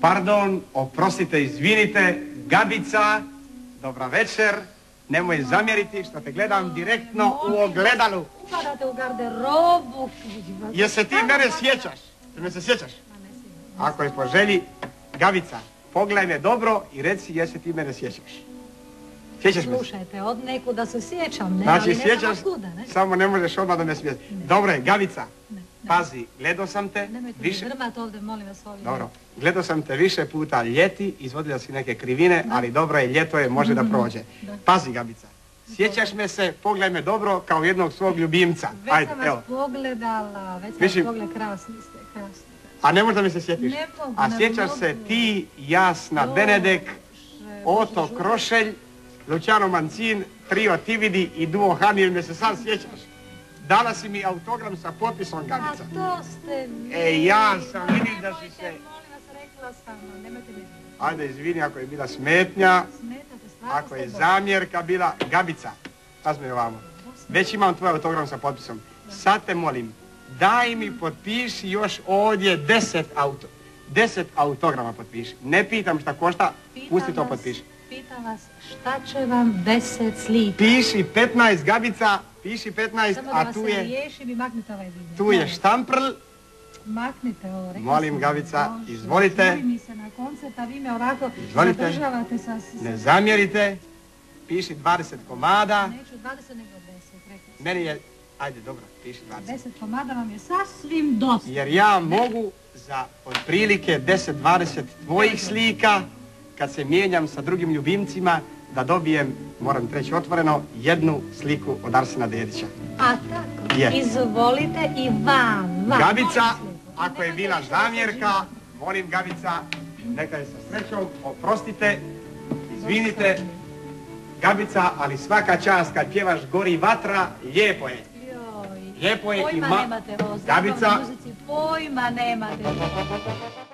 Pardon, oprostite, izvinite, Gabica, dobra večer, nemoj zamjeriti što te gledam direktno u ogledalu. Upadate u garderobu. Jer se ti mene sjećaš? Ti me se sjećaš? Ako je po želji, Gabica, pogledaj me dobro i reci jer se ti mene sjećaš. Sjećaš me? Slušajte, od neku da se sjećam, ne, znači, ali ne sjećaš, znam kuda, ne? samo ne možeš odmah da me smiješ. Dobro je, Gabica, pazi, gledao sam te Nemojte više... mi drmat ovdje, molim vas ovdje. Dobro, gledao sam te više puta ljeti, izvodila si neke krivine, ali dobro je, ljeto je, može da prođe. Pazi, Gabica, sjećaš me se, pogledaj me dobro kao jednog svog ljubimca. Već sam vas pogledala, krasni ste, krasni. A ne možda mi se sjetiš? Ne mogu, a sjećaš se ti, Jasna Benedek, Oto Krošelj, Luciano Mancin, Trio Tividi i Duo Hani, me se sad sjećaš? Dala si mi autogram sa potpisom, Gabica. A to ste vi. Ja sam vidim da si se... Molim vas, rekla sam vam, nemojte mi... Ajde, izvini ako je bila smetnja, ako je zamjerka bila. Gabica, pazi me ovamo. Već imam tvoj autogram sa potpisom. Sad te molim, daj mi potpiši još ovdje 10 autograma potpiši. Ne pitam šta košta, pusti to potpiši. Pitam vas, šta će vam 10 slika? Piši 15, Gabica, piši 15, a tu Samo da vas se je... riješim i maknite ovaj video. Tu je štamprl. Maknite ovo, rekla molim, sam. Gabica, Bože, izvolite. žuri mi se na koncert, a vi me ovako Izvolite. zadržavate sa... Ne zamjerite. Piši 20 komada. Neću 20 nego 10, rekla sam. Meni je... Ajde, dobro, piši 20. 10 komada vam je sasvim dosta. Jer ja mogu za otprilike 10-20 tvojih slika, kad se mijenjam sa drugim ljubimcima, da dobijem, moram treći otvoreno, jednu sliku od Arsena Dedića. A tako? Je. Izvolite i vam. Gabica, ako je bila zamjerka, molim Gabica, neka je sa srećom, oprostite, izvinite. Gabica, ali svaka čast kad pjevaš Gori vatra, lijepo je. Lijepo je i Pojma nemate o Gabica. zabavnoj muzici, pojma nemate.